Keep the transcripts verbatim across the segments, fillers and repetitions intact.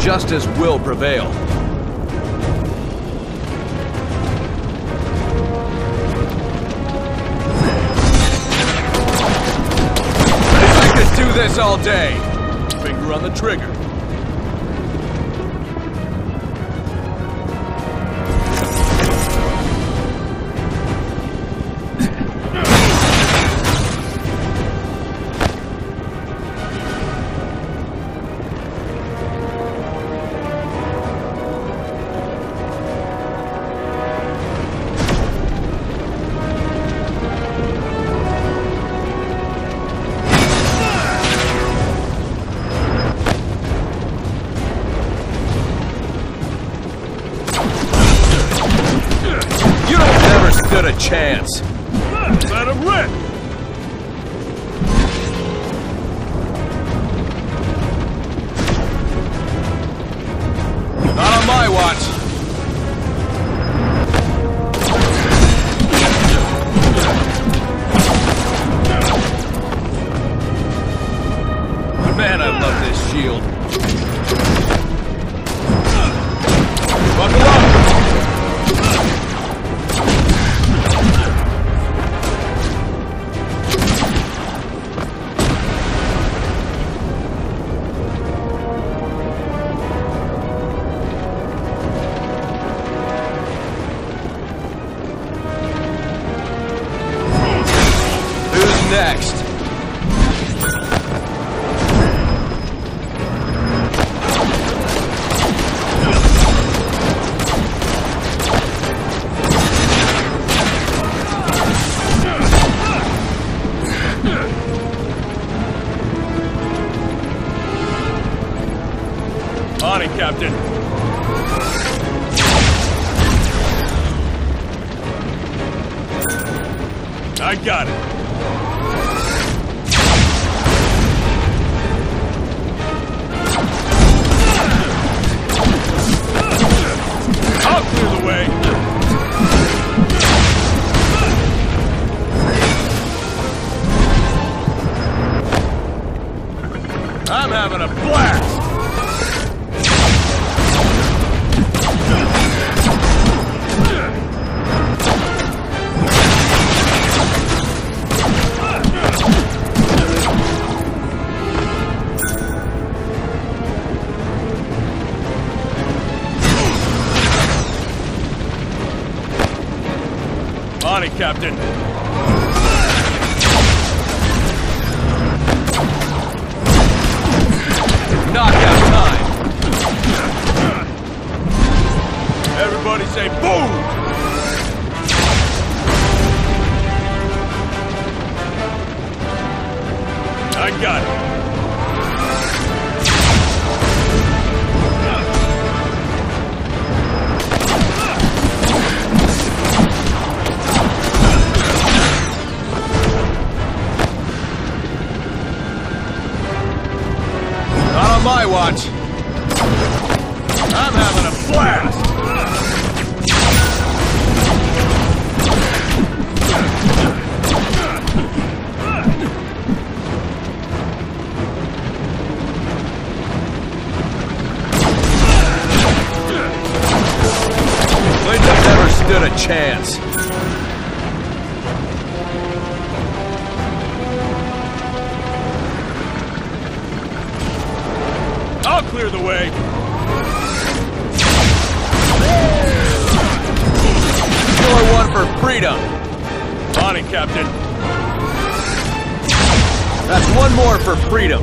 Justice will prevail. I could do this all day. Finger on the trigger. A chance. Let him rip! Not on my watch. Man, I love this shield. Buckle up! Next. On it, Captain. I got it. I'm having a blast! On it, Captain. Knockout time! Everybody say boom! I got it. Not on my watch. I'm having a blast! Linda never stood a chance. I'll clear the way. You're one for freedom. On it, Captain. That's one more for freedom.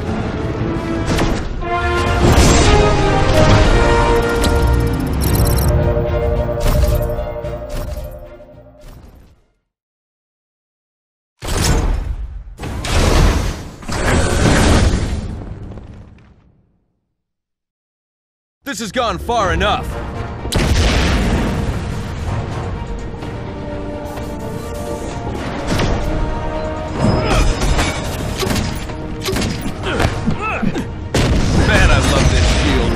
This has gone far enough. Man, I love this shield.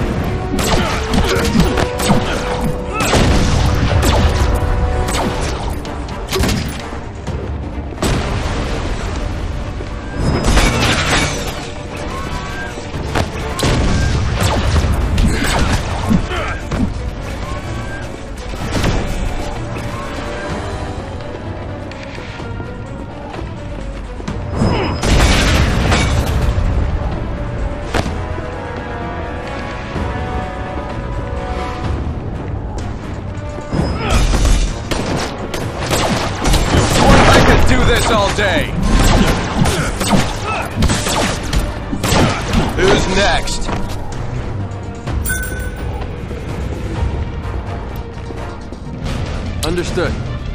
this all day. Who's next? Understood.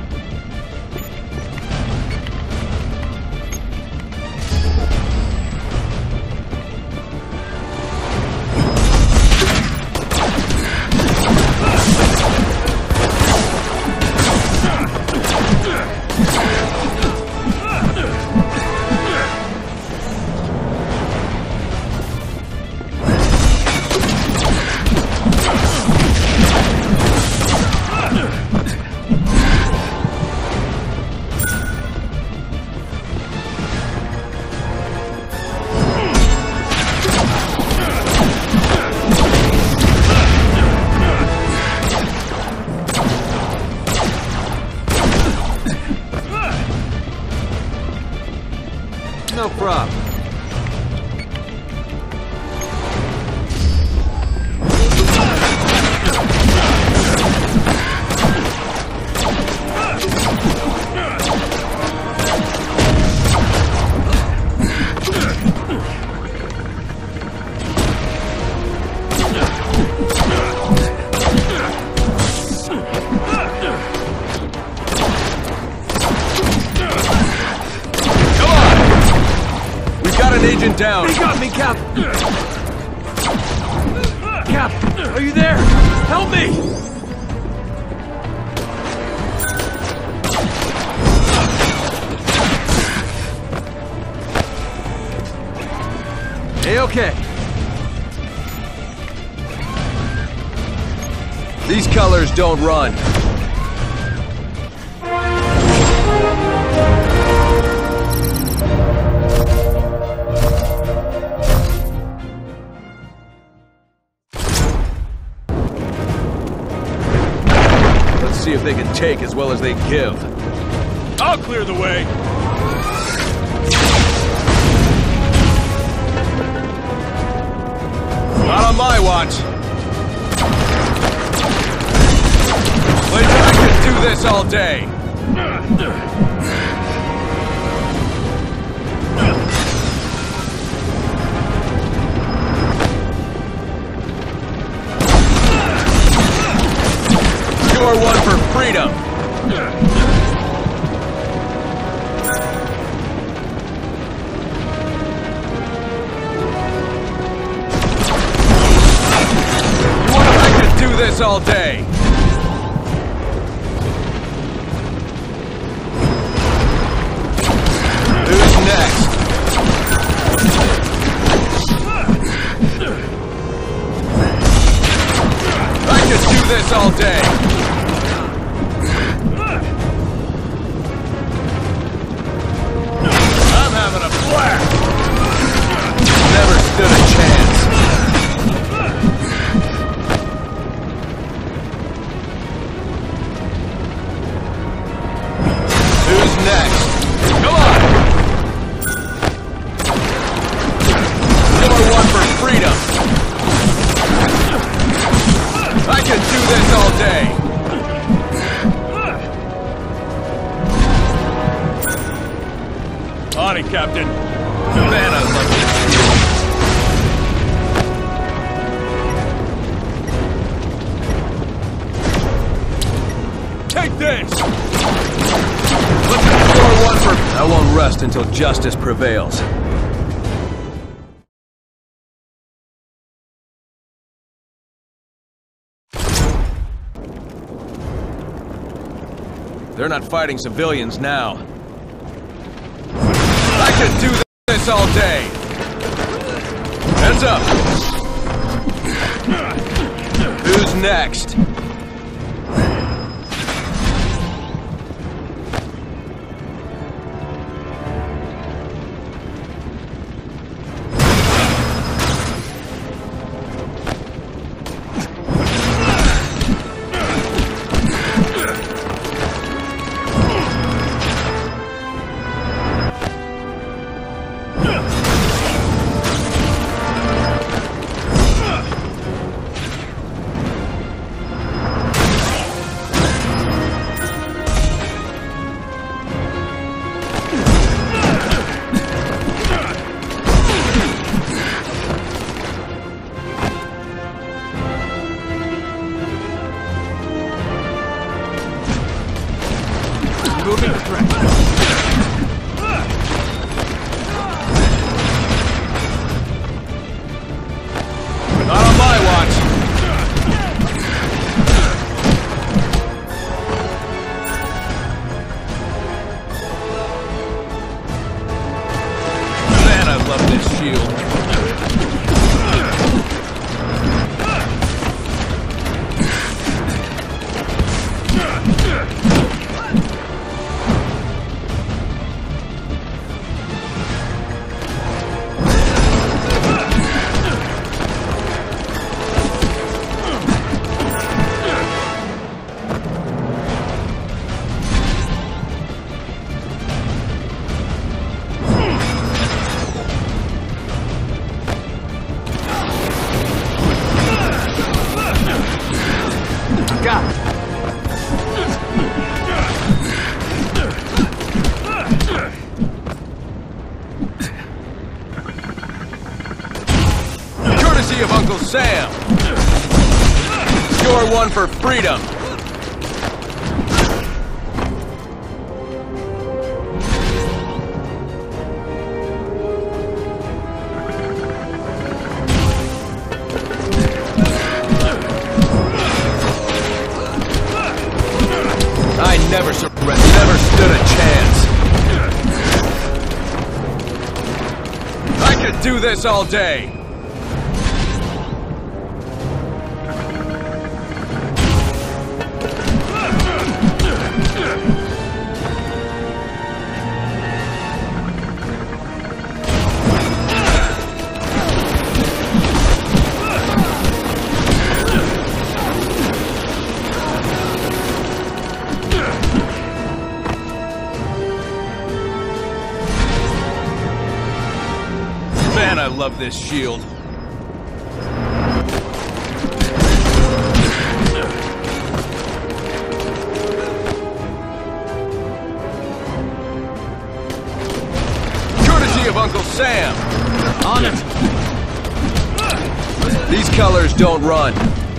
No problem. Agent down. They got me, Cap! Cap, are you there? Help me! Hey, okay. These colors don't run. See if they can take as well as they give. I'll clear the way. Not on my watch. Wait, I could do this all day. You're one for freedom. You want to make us do this all day? Who's next? I could do this all day. Having a blast! Never stood a chance. Who's next? Come on! You're one for freedom. I could do this all day. On it, Captain. Man, I love you. Take this! Looking for one for... I won't rest until justice prevails. They're not fighting civilians now. I could do this all day. Heads up. Who's next? Removing the threat. Not on my watch. Man, I love this shield. Of Uncle Sam. Score one for freedom. I never surrendered, never stood a chance. I could do this all day. Man, I love this shield. Courtesy of Uncle Sam. On it. These colors don't run.